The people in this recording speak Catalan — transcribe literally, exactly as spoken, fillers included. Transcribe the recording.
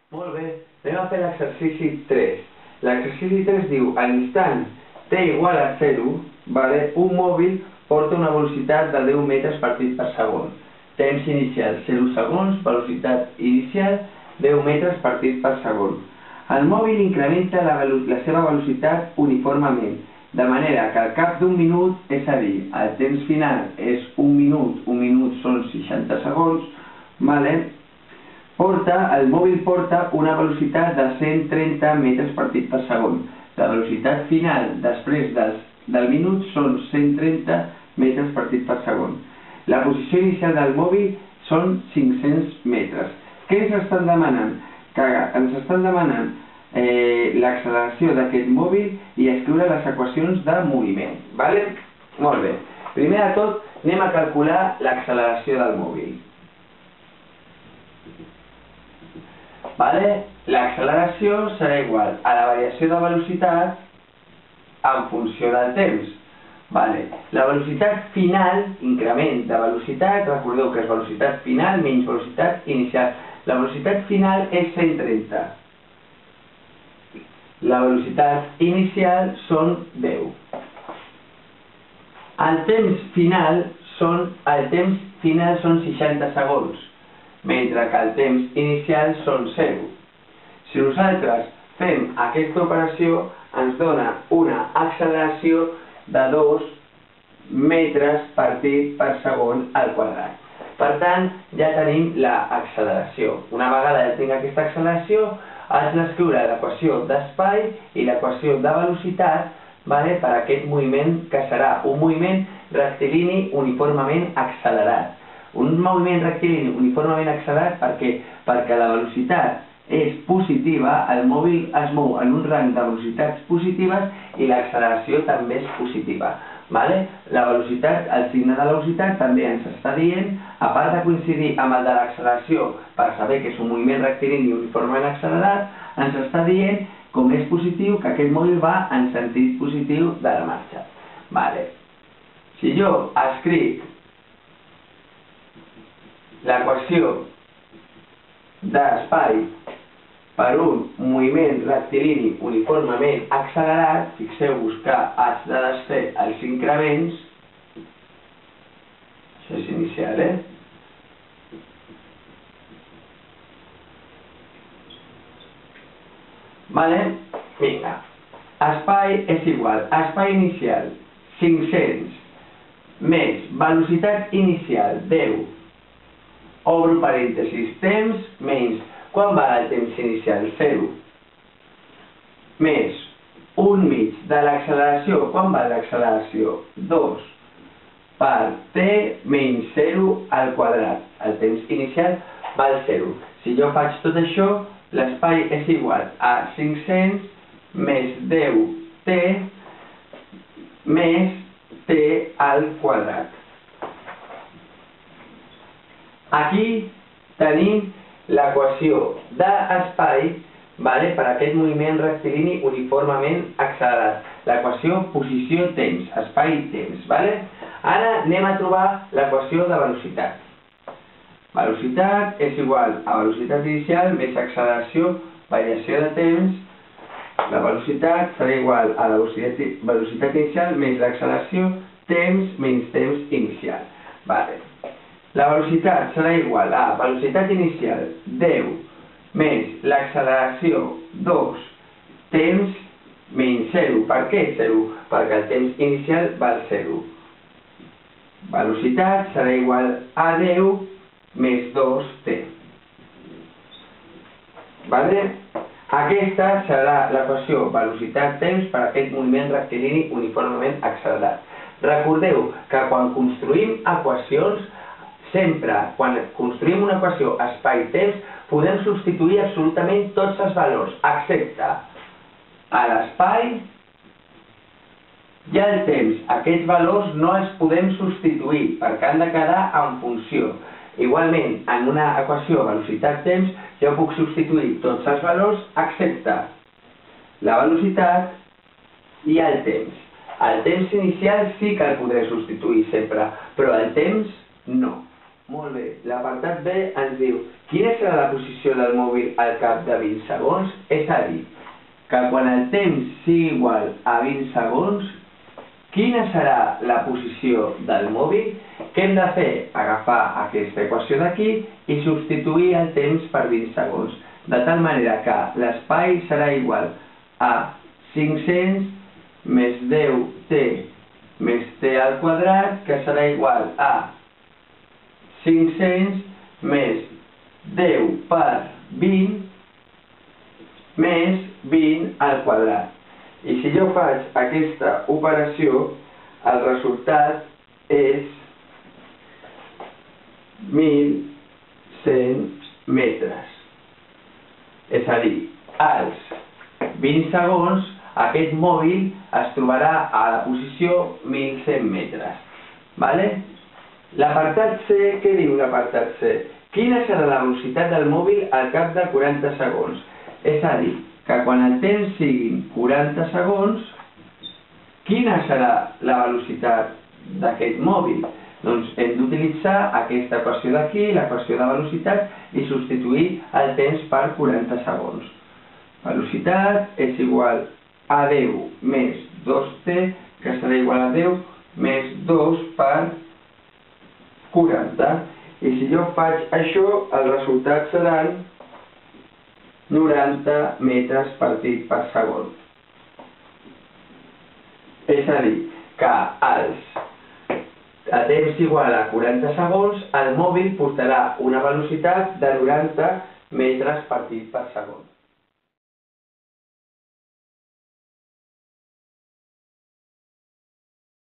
Molt bé, anem a fer l'exercici tres. L'exercici tres diu, a l'instant t igual a zero, vale, un mòbil porta una velocitat de deu metres partit per segon. Temps inicial zero segons, velocitat inicial deu metres partit per segon. El mòbil incrementa la, la seva velocitat uniformement, de manera que al cap d'un minut, és a dir, el temps final és un minut, un minut són seixanta segons, vale? Porta, el mòbil porta una velocitat de cent trenta metres partit per segon. La velocitat final després dels, del minut són cent trenta metres partit per segon. La posició inicial del mòbil són cinc-cents metres. Què ens estan demanant? Que ens estan demanant eh, l'acceleració d'aquest mòbil i escriure les equacions de moviment. Vale? Molt bé. Primer de tot, anem a calcular l'acceleració del mòbil. Vale? L'acceleració serà igual a la variació de velocitat en funció del temps. Vale. La velocitat final, increment de velocitat, recordeu que és velocitat final menys velocitat inicial. La velocitat final és cent trenta. La velocitat inicial són deu. El temps final són, el temps final són seixanta segons, mentre que el temps inicial són zero. Si nosaltres fem aquesta operació, ens dona una acceleració de dos metres partit per segon al quadrat. Per tant, ja tenim l'acceleració. Una vegada ja tinc aquesta acceleració, haig d'escriure l'equació d'espai i l'equació de velocitat, vale, per a aquest moviment, que serà un moviment rectilini uniformement accelerat. Un moviment rectilini uniformement accelerat perquè, perquè la velocitat és positiva, el mòbil es mou en un rang de velocitats positives i l'acceleració també és positiva. Vale? La velocitat, el signe de la velocitat també ens està dient, a part de coincidir amb el de l'acceleració per saber que és un moviment rectilini uniformement accelerat, ens està dient, com és positiu, que aquest mòbil va en sentit positiu de la marxa. Vale. Si jo escric l'equació d'espai per un moviment rectilini uniformement accelerat, fixeu-vos que haig de desfer els increments, això és inicial, eh? Vale? Vinga. Espai és igual. Espai inicial, cinc-cents, més velocitat inicial, deu, obro parèntesis, temps, menys, quan va el temps inicial? zero. Més un mig de l'acceleració. Quan va l'acceleració? dos. Per t menys zero al quadrat. El temps inicial val zero. Si jo faig tot això, l'espai és igual a cinc-cents més deu t més t al quadrat. Aquí tenim l'equació d'espai, vale, per a aquest moviment rectilini uniformement accelerat. L'equació posició-temps, espai-temps. Vale? Ara anem a trobar l'equació de velocitat. Velocitat és igual a velocitat inicial més acceleració, variació de temps. La velocitat serà igual a la velocitat, velocitat inicial més l'acceleració, temps menys temps inicial. Vale. La velocitat serà igual a velocitat inicial deu més l'acceleració dos, temps menys zero. Per què zero? Perquè el temps inicial val zero. Velocitat serà igual a deu més dos t. Vale? Aquesta serà l'equació velocitat-temps per a aquest moviment rectilini uniformement accelerat. Recordeu que quan construïm equacions, sempre, quan construïm una equació espai-temps, podem substituir absolutament tots els valors, excepte a l'espai i al temps. Aquests valors no els podem substituir, perquè han de quedar en funció. Igualment, en una equació velocitat-temps, jo puc substituir tots els valors, excepte la velocitat i el temps. El temps inicial sí que el podré substituir sempre, però el temps no. Molt bé, l'apartat B ens diu quina serà la posició del mòbil al cap de vint segons? És a dir, que quan el temps sigui igual a vint segons, quina serà la posició del mòbil? Què hem de fer? Agafar aquesta equació d'aquí i substituir el temps per vint segons, de tal manera que l'espai serà igual a cinc-cents més deu t més t al quadrat, que serà igual a cinc-cents més deu per vint més vint al quadrat. I si jo faig aquesta operació, el resultat és mil cent metres. És a dir, als vint segons, aquest mòbil es trobarà a la posició mil cent metres. Vale? L'apartat C, què diu l'apartat C? Quina serà la velocitat del mòbil al cap de quaranta segons? És a dir, que quan el temps siguin quaranta segons, quina serà la velocitat d'aquest mòbil? Doncs hem d'utilitzar aquesta equació d'aquí, l'equació de velocitat, i substituir el temps per quaranta segons. Velocitat és igual a deu més dos t, que serà igual a deu més dos per quaranta. I si jo faig això, el resultat seran noranta metres partit per segon. És a dir, que als a temps igual a quaranta segons, el mòbil portarà una velocitat de noranta metres partit per segon.